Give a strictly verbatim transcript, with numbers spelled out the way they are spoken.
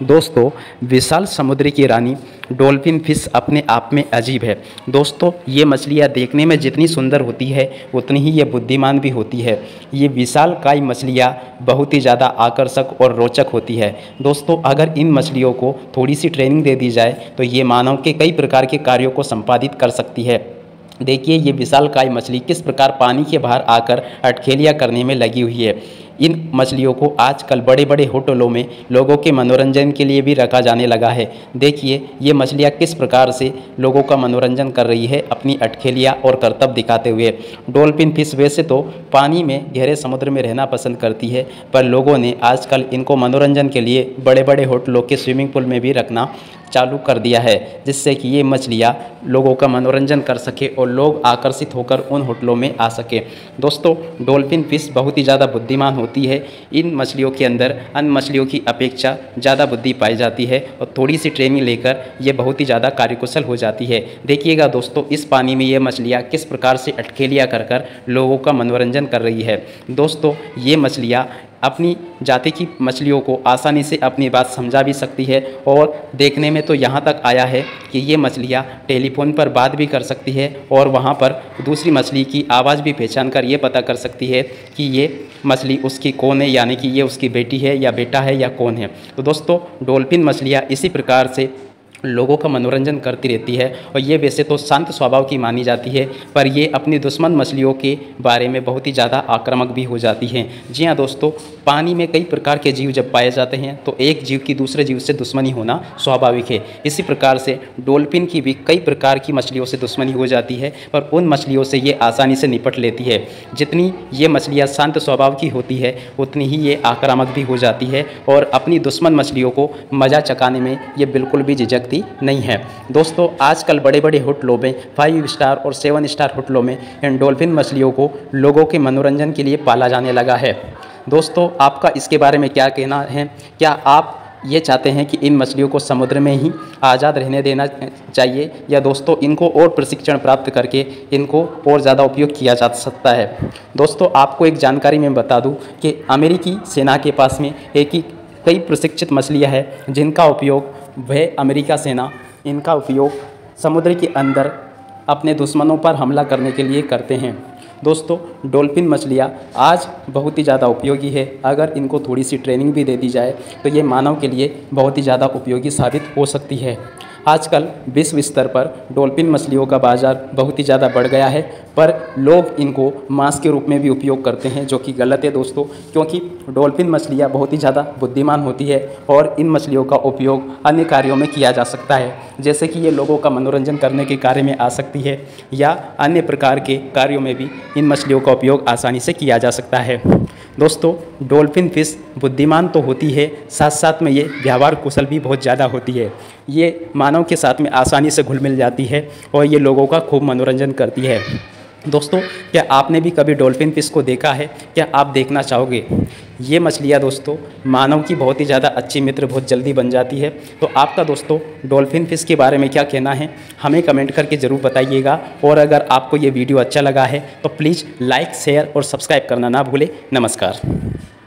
दोस्तों, विशाल समुद्र की रानी डॉल्फिन फिश अपने आप में अजीब है। दोस्तों, ये मछलियाँ देखने में जितनी सुंदर होती है उतनी ही ये बुद्धिमान भी होती है। ये विशालकाय मछलियाँ बहुत ही ज़्यादा आकर्षक और रोचक होती है। दोस्तों, अगर इन मछलियों को थोड़ी सी ट्रेनिंग दे दी जाए तो ये मानव के कई प्रकार के कार्यों को संपादित कर सकती है। देखिए, ये विशालकाय मछली किस प्रकार पानी के बाहर आकर अटखेलियाँ करने में लगी हुई है। इन मछलियों को आजकल बड़े बड़े होटलों में लोगों के मनोरंजन के लिए भी रखा जाने लगा है। देखिए, ये मछलियाँ किस प्रकार से लोगों का मनोरंजन कर रही है अपनी अटखेलियाँ और करतब दिखाते हुए। डॉल्फिन फिश वैसे तो पानी में गहरे समुद्र में रहना पसंद करती है, पर लोगों ने आजकल इनको मनोरंजन के लिए बड़े बड़े होटलों के स्विमिंग पूल में भी रखना चालू कर दिया है, जिससे कि ये मछलियाँ लोगों का मनोरंजन कर सके और लोग आकर्षित होकर उन होटलों में आ सके। दोस्तों, डॉल्फिन फिश बहुत ही ज़्यादा बुद्धिमान होती है। इन मछलियों के अंदर अन्य मछलियों की अपेक्षा ज़्यादा बुद्धि पाई जाती है और थोड़ी सी ट्रेनिंग लेकर ये बहुत ही ज़्यादा कार्यकुशल हो जाती है। देखिएगा दोस्तों, इस पानी में ये मछलियाँ किस प्रकार से अटखेलियाँ कर कर लोगों का मनोरंजन कर रही है। दोस्तों, ये मछलियाँ अपनी जाति की मछलियों को आसानी से अपनी बात समझा भी सकती है और देखने में तो यहाँ तक आया है कि ये मछलियाँ टेलीफोन पर बात भी कर सकती है और वहाँ पर दूसरी मछली की आवाज़ भी पहचान कर ये पता कर सकती है कि ये मछली उसकी कौन है, यानी कि ये उसकी बेटी है या बेटा है या कौन है। तो दोस्तों, डॉल्फिन मछलियाँ इसी प्रकार से लोगों का मनोरंजन करती रहती है और ये वैसे तो शांत स्वभाव की मानी जाती है, पर ये अपनी दुश्मन मछलियों के बारे में बहुत ही ज़्यादा आक्रामक भी हो जाती हैं। जी हाँ दोस्तों, पानी में कई प्रकार के जीव जब पाए जाते हैं तो एक जीव की दूसरे जीव से दुश्मनी होना स्वाभाविक है। इसी प्रकार से डॉल्फिन की भी कई प्रकार की मछलियों से दुश्मनी हो जाती है, पर उन मछलियों से ये आसानी से निपट लेती है। जितनी ये मछलियाँ शांत स्वभाव की होती है उतनी ही ये आक्रामक भी हो जाती है और अपनी दुश्मन मछलियों को मज़ा चखाने में ये बिल्कुल भी झिझकती नहीं है। दोस्तों, आजकल बड़े बड़े होटलों में फाइव स्टार और सेवन स्टार होटलों में इन डॉल्फिन मछलियों को लोगों के मनोरंजन के लिए पाला जाने लगा है। दोस्तों, आपका इसके बारे में क्या कहना है? क्या आप ये चाहते हैं कि इन मछलियों को समुद्र में ही आज़ाद रहने देना चाहिए, या दोस्तों इनको और प्रशिक्षण प्राप्त करके इनको और ज़्यादा उपयोग किया जा सकता है? दोस्तों, आपको एक जानकारी मैं बता दूं कि अमेरिकी सेना के पास में एक ही कई प्रशिक्षित मछलियाँ हैं जिनका उपयोग वह अमेरिका सेना इनका उपयोग समुद्र के अंदर अपने दुश्मनों पर हमला करने के लिए करते हैं। दोस्तों, डॉल्फिन मछलियाँ आज बहुत ही ज़्यादा उपयोगी है। अगर इनको थोड़ी सी ट्रेनिंग भी दे दी जाए तो ये मानव के लिए बहुत ही ज़्यादा उपयोगी साबित हो सकती है। आजकल विश्व स्तर पर डॉल्फिन मछलियों का बाज़ार बहुत ही ज़्यादा बढ़ गया है, पर लोग इनको मांस के रूप में भी उपयोग करते हैं, जो कि गलत है दोस्तों, क्योंकि डॉल्फिन मछलियाँ बहुत ही ज़्यादा बुद्धिमान होती है और इन मछलियों का उपयोग अन्य कार्यों में किया जा सकता है, जैसे कि ये लोगों का मनोरंजन करने के कार्य में आ सकती है या अन्य प्रकार के कार्यों में भी इन मछलियों का उपयोग आसानी से किया जा सकता है। दोस्तों, डॉल्फिन फिश बुद्धिमान तो होती है, साथ साथ में ये व्यवहार कुशल भी बहुत ज़्यादा होती है। ये मानव के साथ में आसानी से घुल मिल जाती है और ये लोगों का खूब मनोरंजन करती है। दोस्तों, क्या आपने भी कभी डॉल्फिन फिश को देखा है? क्या आप देखना चाहोगे? ये मछलियाँ दोस्तों मानव की बहुत ही ज़्यादा अच्छी मित्र बहुत जल्दी बन जाती है। तो आपका दोस्तों डॉल्फिन फिश के बारे में क्या कहना है, हमें कमेंट करके ज़रूर बताइएगा। और अगर आपको ये वीडियो अच्छा लगा है तो प्लीज़ लाइक, शेयर और सब्सक्राइब करना ना भूलें। नमस्कार।